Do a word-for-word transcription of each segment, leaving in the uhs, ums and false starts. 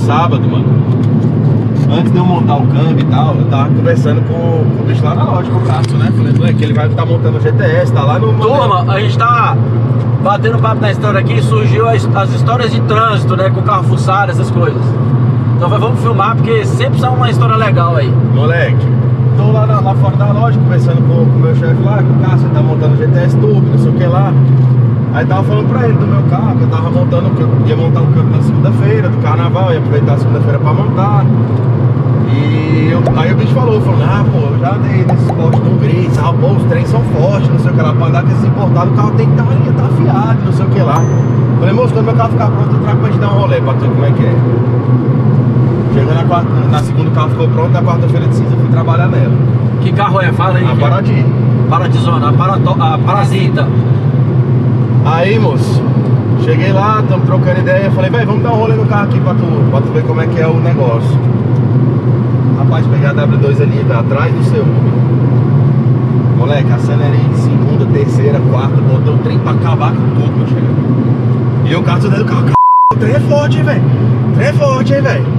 sábado, mano, antes de eu montar o câmbio e tal, eu tava conversando com, com o bicho lá na loja, com o Cássio, né? Falei, moleque, ele vai estar tá montando o G T S, tá lá no... Turma, a gente tá batendo papo na história aqui, surgiu as, as histórias de trânsito, né? Com carro fuçado, essas coisas. Então vamos filmar, porque sempre sai uma história legal aí. Moleque, tô lá, lá fora da loja, conversando com o meu chefe lá, com o Cássio, ele tá montando o G T S Turbo, não sei o que lá. Aí tava falando pra ele do meu carro, que eu tava montando, que eu ia montar o câmbio na segunda-feira, do carnaval, ia aproveitar a segunda-feira pra montar. E eu, aí o bicho falou, falou, ah, pô, eu já andei nesses postos do Gris, ah, pô, os trens são fortes, não sei o que lá, pra andar com esses importados, o carro tem que estar ali, tá afiado, não sei o que lá. Falei, moço, quando meu carro ficar pronto, eu trago pra gente dar um rolê, pra ver como é que é. Chegou na quarta, na segunda o carro ficou pronto, na quarta-feira de cinza eu fui trabalhar nela. Que carro é? Fala aí. A Paraty. Paradisona, a, Parato, a Parasita. Aí, moço, cheguei lá, estamos trocando ideia, falei, velho, vamos dar um rolê no carro aqui pra tu, pra tu ver como é que é o negócio. Rapaz, peguei a W dois ali, velho, atrás do seu. Moleque, acelerei segunda, terceira, quarta, botei o trem pra acabar com tudo, meu chegando. E o carro dentro do carro, o trem é forte, hein, velho. O trem é forte, hein, velho.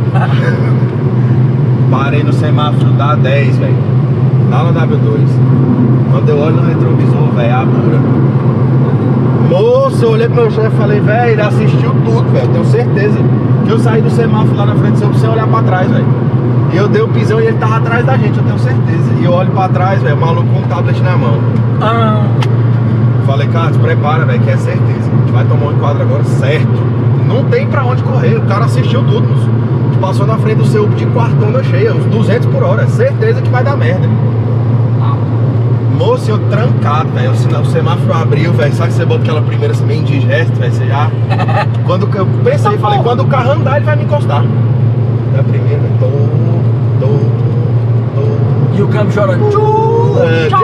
Parei no semáforo da dez, velho. Lá na W dois. Quando eu olho no retrovisor, velho, a pura. Moço, eu olhei pro meu chefe e falei, velho, ele assistiu tudo, velho, tenho certeza. Que eu saí do semáforo lá na frente sem olhar pra trás, velho. E eu dei o pisão e ele tava atrás da gente, eu tenho certeza. E eu olho pra trás, velho, o maluco com um tablet na mão. Ah. Falei, cara, se prepara, velho, que é certeza. A gente vai tomar um enquadro agora certo. Não tem pra onde correr, o cara assistiu tudo, moço. A gente passou na frente do seu de quartona cheia, uns duzentos por hora, certeza que vai dar merda. Moço, eu trancado, velho, o semáforo abriu, velho, sabe que você bota aquela primeira assim, meio indigesto, velho, você já... Quando eu pensei, falei, quando o carro andar, ele vai me encostar. Na primeira, tô, tô, tô... E o câmbio chorando. É, desse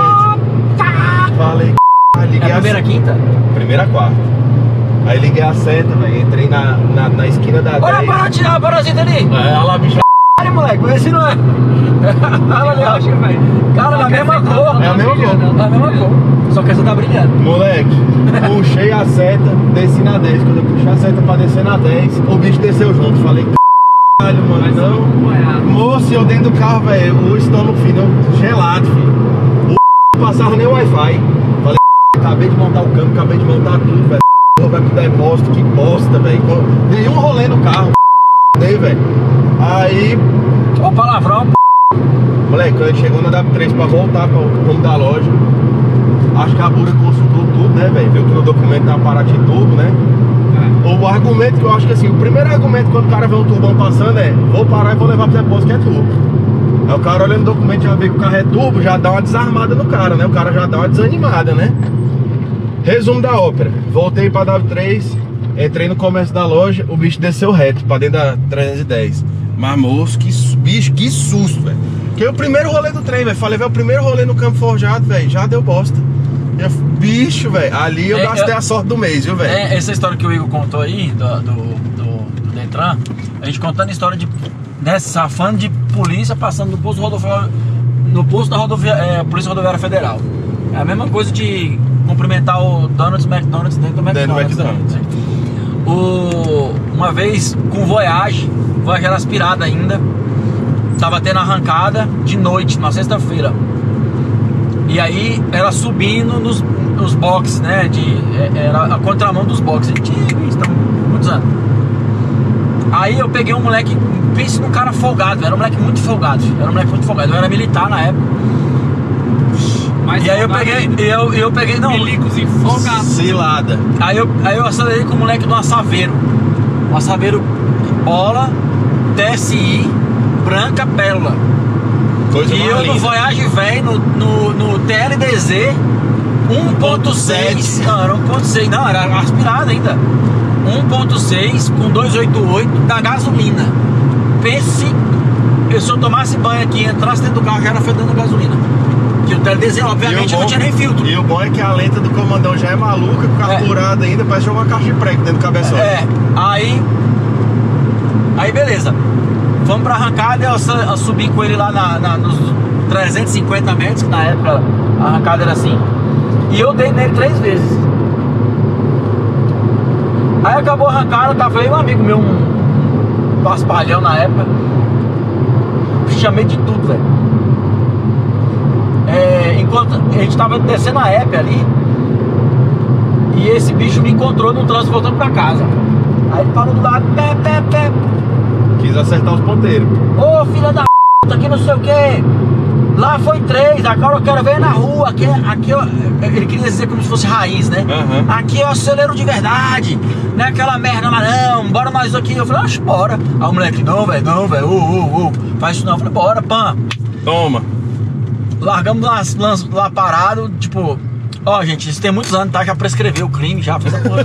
jeito. Falei, liguei é a primeira a... quinta? Primeira quarta. Aí liguei a seta, velho, entrei na, na, na esquina da Olha dez. a Paraty, a Parasita ali. É, olha lá, bicho. Olha, moleque, esse não é. Olha ali, velho. Cara, na mesma cor. É a mesma cor. É a mesma cor. Só que essa tá brilhando. Moleque, puxei a seta, desci na dez. Quando eu puxei a seta pra descer na dez, o bicho desceu junto. Falei, caralho, mano, não. Moço, eu dentro do carro, velho, o estômago, filho, gelado, filho. O não passava nem o Wi-Fi. Falei, acabei de montar o câmbio, acabei de montar tudo, velho. Vai pro depósito, que bosta, velho. Dei um rolê no carro, dei, velho. Aí. Ó, palavrão. Moleque, quando a gente chegou na W três pra voltar pro rumo da loja, acho que a Bura consultou tudo, né, velho? Viu que no documento tá Paraty Turbo, né? É. O argumento que eu acho que assim, o primeiro argumento quando o cara vê um turbão passando é: vou parar e vou levar pro depósito que é turbo. Aí o cara olhando o documento já vê que o carro é turbo, já dá uma desarmada no cara, né? O cara já dá uma desanimada, né? Resumo da ópera: voltei pra W três, entrei no comércio da loja, o bicho desceu reto pra dentro da trezentos e dez. Mas moço, que bicho, que susto, velho. Que o primeiro rolê do trem, velho. Falei, velho, o primeiro rolê no campo forjado, velho, já deu bosta. Eu, bicho, velho, ali eu é, gastei eu, a sorte do mês, viu, velho? É, essa história que o Igor contou aí, do, do, do, do Detran, a gente contando a história de, né, safando de polícia passando no posto rodoviário, no posto da rodovia, é, Polícia Rodoviária Federal. É a mesma coisa de cumprimentar o Donuts McDonald's dentro do McDonald's. Dentro do McDonald's. Né? O, uma vez com Voyage, Voyage era aspirada ainda, tava tendo arrancada de noite, na sexta-feira. E aí, ela subindo nos, nos boxes, né? De, era a contramão dos boxes. Antigo, estão muitos anos. Aí eu peguei um moleque, pense num cara folgado, era um moleque muito folgado. Era um moleque muito folgado. Eu era militar na época. Mas e aí eu peguei, eu, eu peguei, não. Milicos e folgados. Cilada. Aí eu, aí eu acelerei com o moleque do Assaveiro. Um Assaveiro bola, T S I, branca pérola. Coisa e eu linda. No Voyage velho, no, no, no T L D Z um ponto seis. Não, era um ponto seis, não, era aspirado ainda. um ponto seis com duzentos e oitenta e oito da gasolina. Pense, eu, se eu tomasse banho aqui e entrasse dentro do carro, já era fedendo gasolina. Que o T L D Z, obviamente, bom, não tinha nem filtro. E o bom é que a lenta do comandão já é maluca, com carburado é. ainda, parece jogar uma caixa de prego dentro do cabeçote. É, aí. Aí beleza. Vamos pra arrancada, eu, eu subi com ele lá na, na, nos trezentos e cinquenta metros, que na época a arrancada era assim. E eu dei nele três vezes. Aí acabou a arrancada, tava aí um amigo meu, um, paspalhão na época. Chamei de tudo, velho. É, enquanto a gente tava descendo a E P ali, e esse bicho me encontrou no trânsito voltando pra casa. Aí ele parou do lado, pé, pé, pé. Quis acertar os ponteiros. Ô, filha da p, aqui não sei o que. Lá foi três, agora eu quero ver na rua. Aqui, aqui eu, ele queria dizer como se fosse raiz, né? Uhum. Aqui eu acelero de verdade. Não é aquela merda lá não, bora nós aqui. Eu falei, oxe, bora. Aí o moleque, não, velho, não, velho, uh, uh, uh, faz isso não. Eu falei, bora, pã. Toma. Largamos lá, lá, lá parado, tipo, ó, gente, isso tem muitos anos, tá? Já prescreveu o crime, já fez a porra.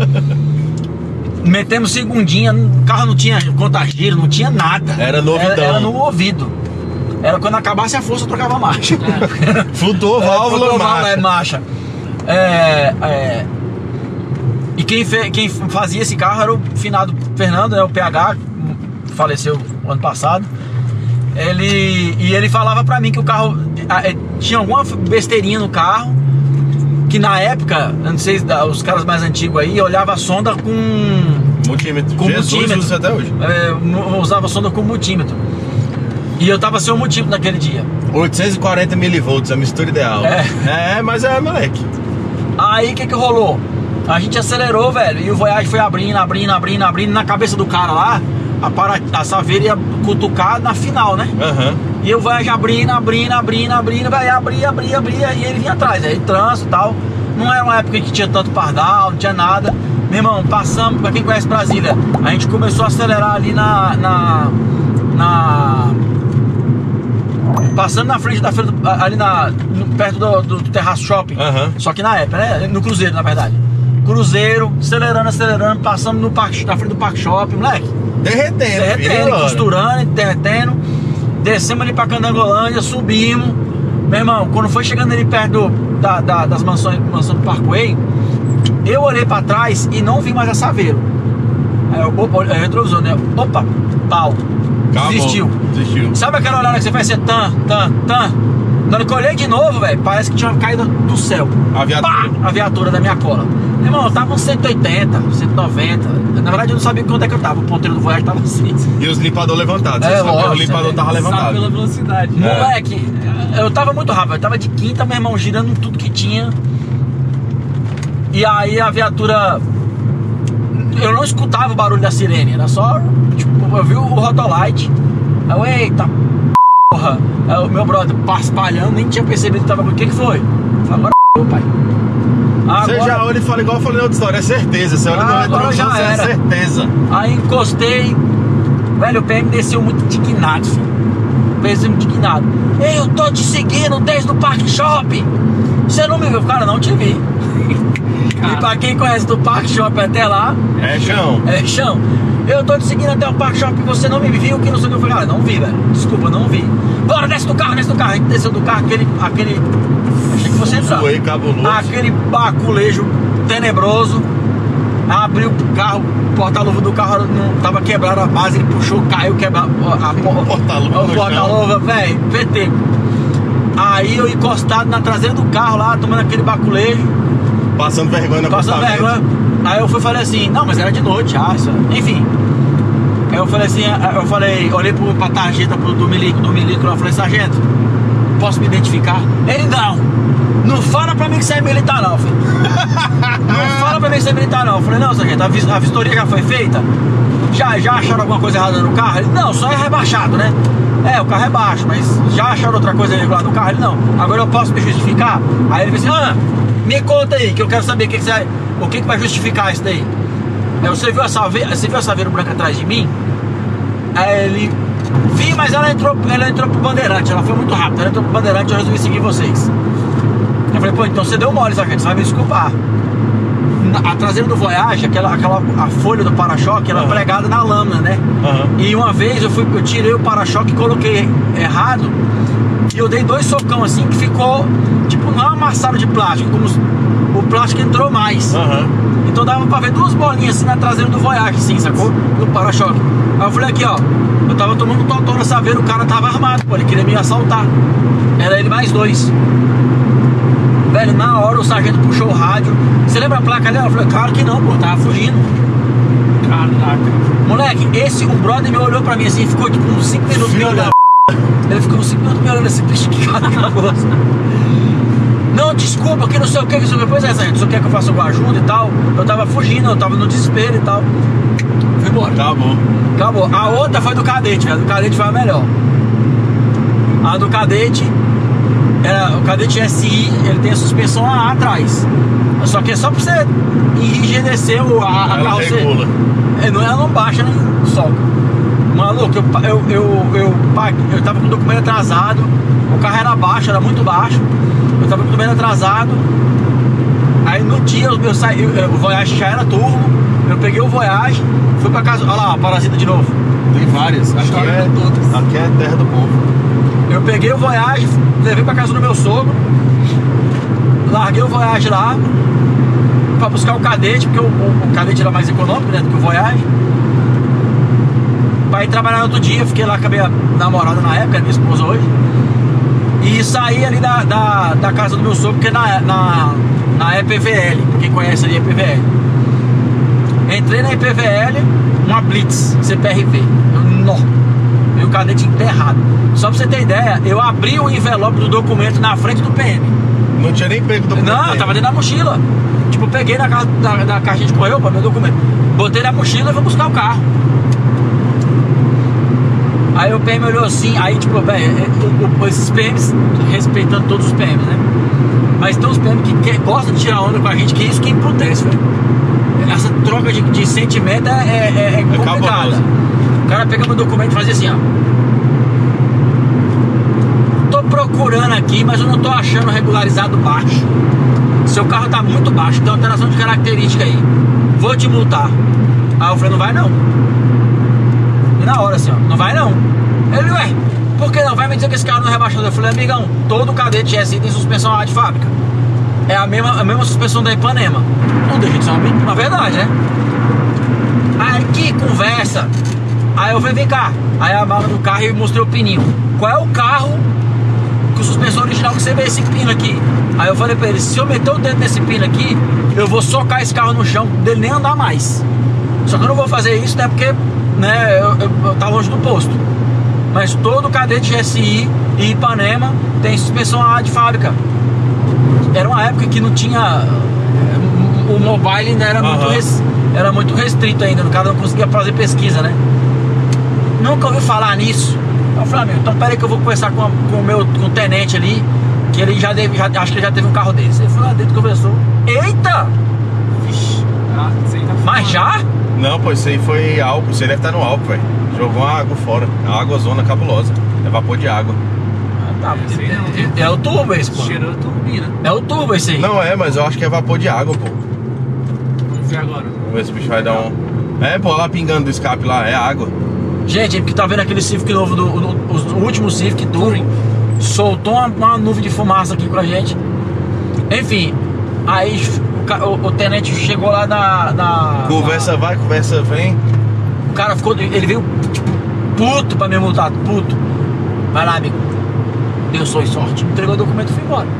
Metemos segundinha, o carro não tinha conta-giro, não tinha nada. Era novidão. Era, era no ouvido. Era quando acabasse a força, eu trocava a marcha. É. Flutuou válvula, é, marcha. É, marcha. É, é... E quem, fe... quem fazia esse carro era o finado Fernando, né? O P H, faleceu ano passado. Ele... E ele falava pra mim que o carro tinha alguma besteirinha no carro, que na época, eu não sei, os caras mais antigos aí, olhava a sonda com... Multímetro. Com Jesus multímetro. usa até hoje. É, usava a sonda com multímetro. E eu tava sem o multímetro naquele dia. oitocentos e quarenta milivolts, a mistura ideal. É, é mas é, moleque. Aí o que que rolou? A gente acelerou, velho, e o Voyage foi abrindo, abrindo, abrindo, abrindo. Na cabeça do cara lá, a, para... a Saveira ia cutucar na final, né? Aham. Uhum. E o Voyage abrindo, abrindo, abrindo, abrindo, velho, abria, abria, abria, e ele vinha atrás, aí trânsito e tal. Não era uma época que tinha tanto pardal, não tinha nada. Meu irmão, passamos, pra quem conhece Brasília, a gente começou a acelerar ali na... na, na passando na frente da feira, do, ali na, no, perto do, do, do Terraço Shopping. Uhum. Só que na época, né? No Cruzeiro, na verdade. Cruzeiro, acelerando, acelerando, passando no parque, na frente do Parque Shopping, moleque. Derretendo, Derretendo, filho, costurando, derretendo. Descemos ali pra Candangolândia, subimos. Meu irmão, quando foi chegando ali perto do, da, da, das mansões, mansão do Parkway, eu olhei pra trás e não vi mais a Saveiro. Aí eu, opa, é retrovisor, né? Opa, pau. Acabou. Desistiu. Desistiu. Sabe aquela olhada que você faz ser tan, tan, tan? Na hora que eu olhei de novo, velho, parece que tinha caído do céu. A viatura. Pá! A viatura da minha cola. Meu irmão, eu tava uns cento e oitenta, cento e noventa. Na verdade, eu não sabia quanto é que eu tava. O ponteiro do Voyage tava assim. E os limpadores levantados. É, Você sabe que lógico, o limpador é, tava levantado. Sabe pela velocidade. É. Moleque, eu tava muito rápido. Eu tava de quinta, meu irmão, girando tudo que tinha. E aí a viatura... Eu não escutava o barulho da sirene. Era só... Tipo, eu vi o Rotolite. Aí eu, eita, porra. Aí o meu brother paspalhando, nem tinha percebido que tava... O que que foi? Agora meu pai. Você Agora... já olha e fala igual eu falei na outra história, é certeza. Você olha Ah, no agora retrovisor, já você é era. certeza. Aí encostei. Velho, o P M desceu muito indignado, filho. Desceu muito indignado. Ei, eu tô te seguindo desde o Parque Shopping. Você não me viu? Cara, não te vi. E pra quem conhece do Parque Shopping até lá, É chão. é chão. Eu tô te seguindo até o Parque Shopping, você não me viu, que não sei o que eu falei. Cara, não vi, velho. Desculpa, não vi. Bora, desce do carro, desce do carro. A gente desceu do carro, aquele... aquele... Achei que você entrava. Suei cabuloso. Aquele baculejo tenebroso. Abriu o carro, o porta-luva do carro não tava quebrado a base, ele puxou, caiu, quebrou a, a, O porta-luva o no porta-luva, velho, P T. Aí eu encostado na traseira do carro lá, tomando aquele baculejo, Passando vergonha na passando vergonha. Aí eu fui falei assim, não, mas era de noite, ah, isso, enfim. Aí eu falei assim, eu falei, olhei pro, pra tarjeta pro, do milico, do milico, eu falei, sargento, posso me identificar? Ele, não, não fala pra mim que você é militar não, filho. Não fala pra mim que você é militar não. Eu falei, não, sargento, a, vis a vistoria já foi feita? Já, já acharam alguma coisa errada no carro? Ele, não, só é rebaixado, né? É, o carro é baixo, mas já acharam outra coisa irregular no carro? Ele, não, agora eu posso me justificar? Aí ele disse, ah, me conta aí, que eu quero saber o que, que, você, o que, que vai justificar isso daí. Aí você viu a Saveiro, você viu a Saveiro branca atrás de mim? Aí ele, vi, mas ela entrou, ela entrou pro Bandeirante, ela foi muito rápida, ela entrou pro Bandeirante, eu resolvi seguir vocês. Eu falei, pô, então você deu mole, sargento, você vai me desculpar. A traseira do Voyage, aquela, aquela, a folha do para-choque, ela é uhum. pregada na lâmina, né? Uhum. E uma vez eu, fui, eu tirei o para-choque e coloquei errado, e eu dei dois socão assim, que ficou, tipo, não amassado de plástico, como o plástico entrou mais. Uhum. Então dava pra ver duas bolinhas assim na traseira do Voyage, assim, sacou? No para-choque. Aí eu falei aqui, ó, eu tava tomando um totó na Saveiro, o cara tava armado, pô, ele queria me assaltar. Era ele mais dois. Velho, na hora o sargento puxou o rádio. Você lembra a placa dela? Eu falei, claro que não, pô, tava fugindo. a, a... Moleque, esse, o brother me olhou pra mim assim, ficou tipo uns cinco minutos me olhando. Ele ficou uns cinco minutos me olhando assim, bicho, que cara que negócio. Não, desculpa, que não sei o que, que não sei o que. Pois é, você quer que eu faça alguma ajuda e tal? Eu tava fugindo, eu tava no desespero e tal. Fui embora. Acabou. Acabou. A outra foi do cadete, velho. A do cadete foi a melhor. A do cadete, era, o cadete S I, ele tem a suspensão A A atrás. Só que é só pra você enrijecer o, a, a carroceria. É, não, ela não baixa nem sobe. Maluco, eu, eu, eu, eu, eu tava com o documento atrasado. O carro era baixo, era muito baixo. Eu tava com o documento atrasado. Aí no dia eu, eu saí, eu, o Voyage já era turbo. Eu peguei o Voyage, fui pra casa. Olha lá, a Parasita de novo. Tem várias. Aqui é, todas. Aqui é a terra do povo. Eu peguei o Voyage, levei pra casa do meu sogro. Larguei o Voyage lá pra buscar o cadete, porque o, o, o cadete era mais econômico, né, do que o Voyage. Pra ir trabalhar no outro dia, fiquei lá com a minha namorada na época, minha esposa hoje. E saí ali da, da, da casa do meu sogro, porque na, na, na E P V L, pra quem conhece ali a E P V L. Entrei na E P V L, uma Blitz, C P R V. Eu, nó, e o cadete enterrado. Só pra você ter ideia, eu abri o envelope do documento na frente do P M. Não tinha nem pego o documento. Não, tava dentro da mochila. Tipo, peguei na, na, na caixinha de correio para meu documento. Botei na mochila e fui buscar o carro. Aí o P M olhou assim, aí tipo, velho, esses P Ms, respeitando todos os P Ms, né? Mas tem uns P Ms que, que gostam de tirar onda com a gente, que é isso que emputece, velho. Essa troca de, de sentimento é, é, é complicada. É o cara pega meu documento e fazia assim, ó. Tô procurando aqui, mas eu não tô achando regularizado baixo. Seu carro tá muito baixo, tem alteração de característica aí. Vou te multar. Aí eu falei, não vai não. E na hora assim, ó, não vai não. Ele, ué, por que não? Vai me dizer que esse carro não é rebaixado? Eu falei, amigão, todo cadete S I tem suspensão A de fábrica. É a mesma, a mesma suspensão da Ipanema. Não deixa de ser uma, uma verdade, né? Aí que conversa. Aí eu falei, vem cá. Aí a mala do carro e mostrei o pininho. Qual é o carro que o suspensor original que você vê esse pino aqui? Aí eu falei pra ele, se eu meter o dedo nesse pino aqui, eu vou socar esse carro no chão, dele nem andar mais. Só que eu não vou fazer isso, né? Porque, né, eu, eu, eu tá longe do posto. Mas todo cadete S I e Ipanema tem suspensão A de fábrica. Era uma época que não tinha... O mobile ainda era, uhum. muito, res, era muito restrito ainda. O cara não conseguia fazer pesquisa, né? Nunca ouvi falar nisso. Eu falei, amigo, então peraí que eu vou conversar com, a, com o meu com o tenente ali, que ele já deve, já, acho que ele já teve um carro desse. Ele foi lá dentro e conversou. Eita! Vixe. Ah, tá mas já? Não, pô, isso aí foi álcool. Isso aí deve estar no álcool, velho. Jogou uma água fora. Uma água zona cabulosa. É vapor de água. Tá, é, é, é o turbo esse, pô. Cheirando turbina. É o turbo esse aí. Não é, mas eu acho que é vapor de água, pô. Vamos ver agora. Vamos ver se o bicho vai dar um... É, pô, lá pingando do escape lá, é água. Gente, porque tá vendo aquele Civic novo, do, do, do, o último Civic Touring, soltou uma, uma nuvem de fumaça aqui com a gente. Enfim, aí o, o, o tenente chegou lá na... na conversa na... vai, conversa vem. O cara ficou... Ele veio, tipo, puto pra me multar, puto. Vai lá, amigo. Deu sorte, entregou o documento e foi embora.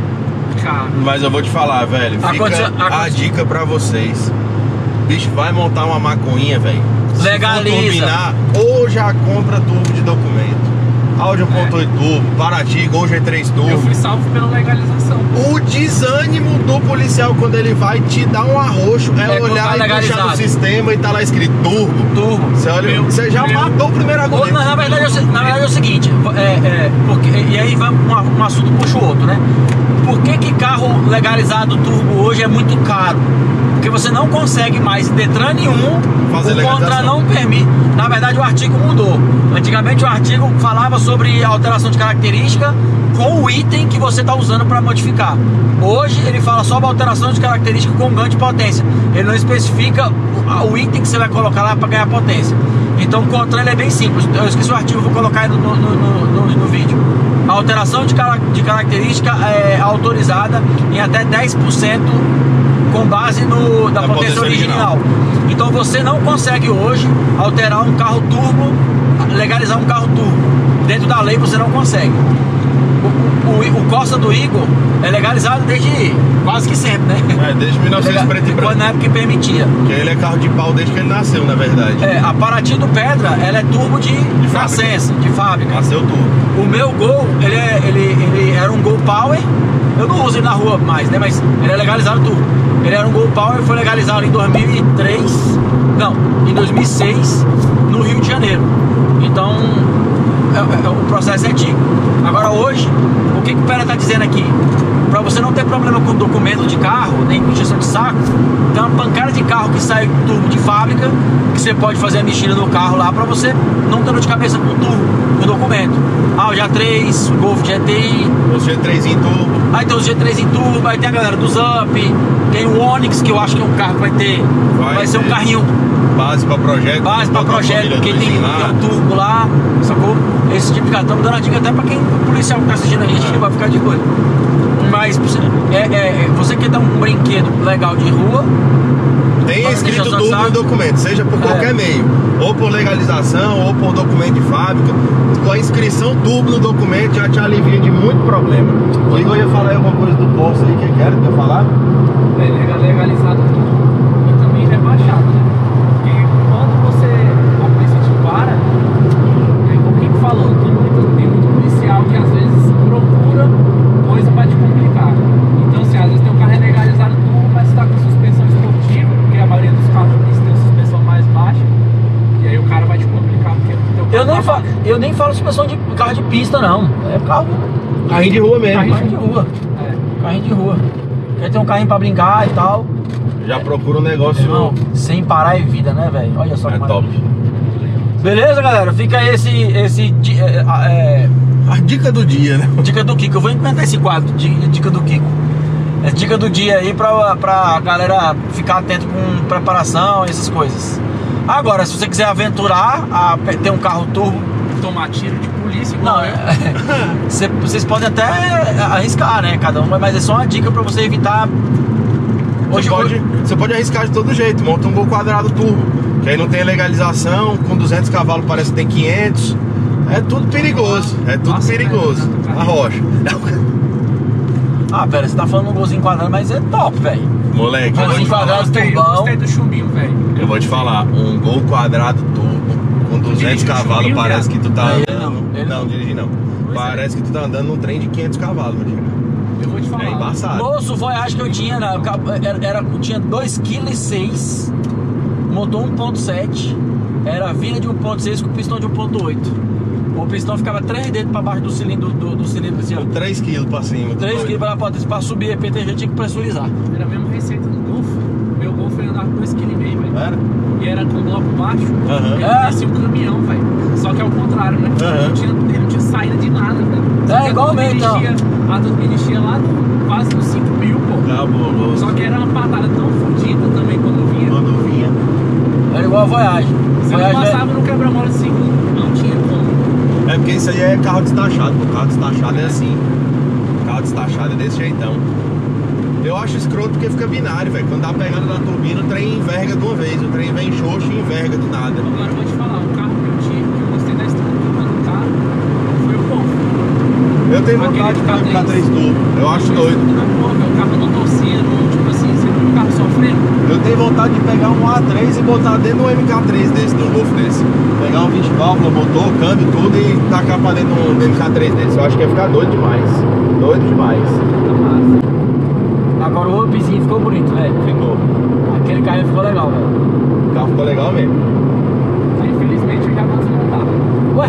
Cara. Mas eu vou te falar, velho. Fica aconteceu, a aconteceu. dica pra vocês. Bicho, vai montar uma maconhinha, velho. Legaliza. Se for turbinar, ou já compra turbo de documento. Audi um ponto oito turbo, Paraty, Gol G três turbo. Eu fui salvo pela legalização. O desânimo do policial quando ele vai te dar um arroxo é, é olhar e puxar no sistema e tá lá escrito turbo. Turbo. Você olha, meu, você já meu. matou o primeiro argumento. Na, na, verdade, é, na verdade é o seguinte, é, é, porque, e aí vai um, um assunto puxa o outro, né? Por que que carro legalizado turbo hoje é muito caro? Porque você não consegue mais em Detran nenhum, fazer o Contra não permite. Na verdade o artigo mudou. Antigamente o artigo falava sobre alteração de característica com o item que você está usando para modificar. Hoje ele fala só sobre alteração de característica com ganho de potência. Ele não especifica o, o item que você vai colocar lá para ganhar potência. Então o Contra ele é bem simples. Eu esqueci o artigo, vou colocar aí no, no, no, no, no vídeo. A alteração de, car de característica é autorizada em até dez por cento com base no, da, da potência, potência original. original. Então você não consegue hoje alterar um carro turbo, legalizar um carro turbo. Dentro da lei você não consegue. o, o Costa do Igor é legalizado desde quase que sempre, né? É, desde mil e novecentos Legal, preto e branco. Quando na época que permitia. Porque ele é carro de pau desde que ele nasceu, na verdade. É, a Paraty do Pedra, ela é turbo de, de nascença, de fábrica. Nasceu tudo. O meu Gol, ele, é, ele, ele era um Gol Power. Eu não uso ele na rua mais, né? Mas ele é legalizado turbo. Ele era um Gol Power, foi legalizado em dois mil e três. Não, em dois mil e seis, no Rio de Janeiro. Então, é, é, o processo é antigo. Agora hoje, o que, que o Pera está dizendo aqui? Para você não ter problema com documento de carro, nem com injeção de saco, tem uma pancada de carro que sai turbo de fábrica, que você pode fazer a mexida no carro lá para você não ter dor de cabeça com turbo, com documento. Ah, o G A três, o Golf G T I, O G três em turbo. aí tem os G três em turbo, aí tem a galera do Zup, tem o Onix, que eu acho que é um carro que vai ter, vai, Vai ser um ter. carrinho Base pra projeto. base para botar uma projeto, família porque tem, dois em lá. tem um turbo lá, sacou? Esse tipo de carro, estamos dando a dica até para quem, o policial que tá assistindo a gente, É. que vai ficar de olho. Mas é, é, você quer dar um brinquedo legal de rua, Tem Para escrito injeção de tudo no saco. documento, seja por É. qualquer meio. Ou por legalização, ou por documento de fábrica. Com a inscrição tudo no documento já te alivia de muito problema. O Igor ia falar aí alguma coisa do bolso aí que quer, quer falar? É legal- legalizado tudo e também rebaixado, né? Porque quando você, a polícia te para, é como o Rico falou, tem muito, tem muito policial que às vezes procura coisa pra te complicar. Então, assim, às vezes tem um carro legalizado tudo, mas tá com suspensão esportiva, porque a maioria dos carros polícia tem suspensão mais baixa, e aí o cara vai te complicar, porque o teu carro eu nem, tá falo, baixo. eu nem falo suspensão de carro de pista, não. É carro, Carrinho de rua mesmo. carrinho de rua. É. Carrinho de rua. Quer ter um carrinho pra brincar e tal. Já procura um negócio. Irmão, sem parar é vida, né, velho? Olha só É que top. maravilha. Beleza, galera? Fica aí esse, esse di- é, é, A dica do dia, né? dica do Kiko. Eu vou inventar esse quadro, di- dica do Kiko. É dica do dia aí pra, pra galera ficar atento com preparação, essas coisas. Agora, se você quiser aventurar, a, pe- ter um carro turbo, Tomar tiro de polícia igual não, eu. é, cê- vocês podem até arriscar, né? Cada um, mas é só uma dica pra você evitar. Você pode, você pode arriscar de todo jeito, monta um Gol quadrado turbo, que aí não tem legalização, com duzentos cavalos parece que tem quinhentos. É tudo perigoso, é tudo Nossa, perigoso. velho. A rocha. Ah, pera, você tá falando um golzinho quadrado, mas é top, velho. Moleque, eu vou Golzinho te falar, quadrado Gostei, turbão. gostei do chumbinho, velho. eu vou te falar, um Gol quadrado turbo, com duzentos Dirige no cavalos, chumbinho, parece que tu tá Ele andando. não, ele Não, não. dirigir não. Pois é. Parece que tu tá andando num trem de quinhentos cavalos, meu filho. Eu vou te falar. É embaçado. Moço, o Voyage que eu tinha, na- era, era, tinha dois vírgula seis quilos, motor um ponto sete, era vira de um ponto seis com pistão de um ponto oito. O pistão ficava três dedos para baixo do cilindro, do, do cilindro assim, ó. três quilos pra cima. três quilos para potência, para subir a P T G tinha que pressurizar. Era a mesma receita do Golf. Meu Golf ele andava com dois vírgula cinco quilos, velho. Era? E era com bloco baixo. Aham. Ele É. parecia um caminhão, velho. Só que é o contrário, né? Aham. Ele, não tinha, ele não tinha saída de nada, velho. Só É, que a igualmente, turbina enchia- A turbina enchia lá no, quase nos cinco mil, pô. Cabuloso. Só que era uma patada tão fodida também quando vinha. Quando vinha. Era igual a Voyage. Se eu Voyage passava no quebra-mola de segundo, não tinha como. É porque isso aí é carro destachado, pô. Carro destachado é assim. Carro destachado é desse jeitão. Eu acho escroto porque fica binário, velho. Quando dá a pegada na turbina, o trem enverga de uma vez. O trem vem xoxo e enverga do nada. Agora eu vou te falar, o carro que eu tive, que eu gostei da estrutura do carro, foi o Golf. Eu tenho Aquele vontade de ter um K K três três. turbo. Eu acho doido. O carro não torcia, não, tipo assim, você viu o carro sofrendo? Eu tenho vontade de pegar um A três e botar dentro do M K três desse, de um Golf desse. Pegar um vinte válvula, motor, câmbio, tudo e tacar pra dentro do M K três desse. Eu acho que ia ficar doido demais. Doido demais. Tá massa. Agora o upzinho ficou bonito, velho. Ficou. Aquele carro ficou legal, velho. O carro ficou legal mesmo. Aí, infelizmente, eu já vou desmontar. Ué?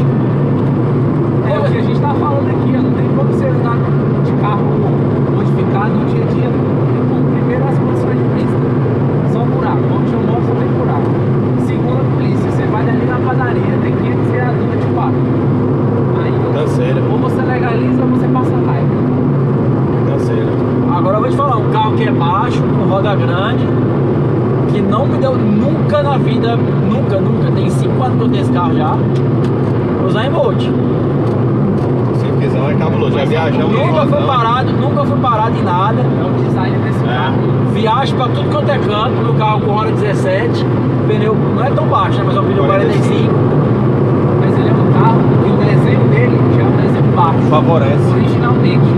É o que a gente tá falando aqui, ó. Não tem como você andar de carro modificado no dia a dia. Não tem como. Primeiro, as condições de pista. Só buraco. Onde eu moro, só tem buraco. Segundo, a polícia. Você vai ali na padaria, tem quinhentos criaturas de papo. Aí, Canseira. ou você legaliza ou você passa raiva. Canseira. Agora eu vou te falar, um carro que é baixo, com roda grande, que não me deu nunca na vida, nunca, nunca, tem cinco anos que eu tenho esse carro já, usar em Bolt. Simplesão é cabuloso. Já viajamos no Nunca fui rodão. parado, nunca fui parado em nada. É o design desse É. carro. Viagem pra tudo quanto é canto, meu carro com roda dezessete, pneu não é tão baixo, né, mas é um pneu quarenta e cinco. Mas ele é um carro que o desenho dele já é um desenho baixo. Favorece. Originalmente.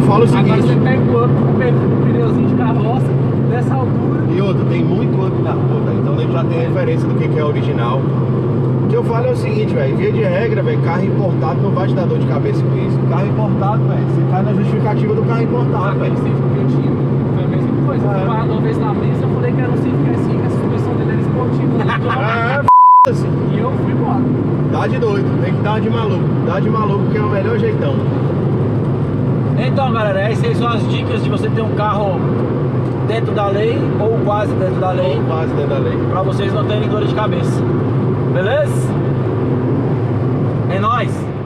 falo o seguinte. Agora você pega o outro com um pneuzinho de carroça, dessa altura. E outro, tem muito up na rua, velho. Então ele já tem referência do que que é original. O que eu falo é o seguinte, velho. Via de regra, velho, carro importado não vai te dar dor de cabeça com isso. Carro importado, velho, você cai na justificativa do carro importado, velho. Aquele Civic que eu tinha, foi a mesma coisa. Eu É. fui lá uma vez na mesa, eu falei que era um Civic assim, que a suspensão dele era esportiva. É, f*** assim. E eu fui embora. Dá de doido, tem que dar de maluco. Dá de maluco que é o melhor jeitão. Então, galera, essas aí são as dicas de você ter um carro dentro da lei ou quase dentro da lei, Ou quase dentro da lei. pra vocês não terem dor de cabeça. Beleza? É nóis!